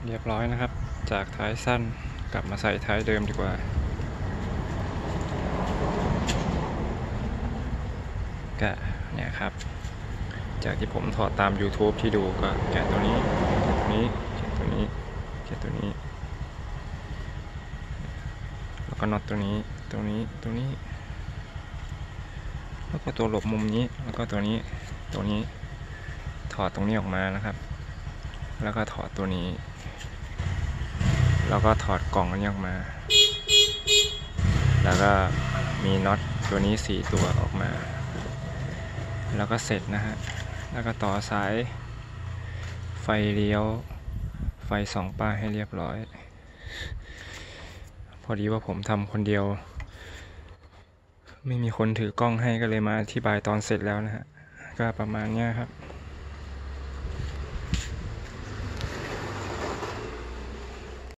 เรียบร้อยนะครับจากท้ายสั้นกลับมาใส่ท้ายเดิมดีกว่าก็เนี่ยครับจากที่ผมถอดตาม YouTube ที่ดูก็แกะตัวนี้ตัวนี้แกะตัวนี้แกะตัวนี้แล้วก็น็อตตัวนี้แล้วก็ตัวหลบมุมนี้แล้วก็ตัวนี้ถอดตรงนี้ออกมานะครับแล้วก็ถอดตัวนี้แล้วก็ถอดกล่องอันนี้ออกมาแล้วก็มีน็อตตัวนี้4ตัวออกมาแล้วก็เสร็จนะฮะแล้วก็ต่อสายไฟเลี้ยวไฟ2ป้ายให้เรียบร้อยพอดีว่าผมทำคนเดียวไม่มีคนถือกล้องให้ก็เลยมาอธิบายตอนเสร็จแล้วนะฮะก็ประมาณนี้ครับ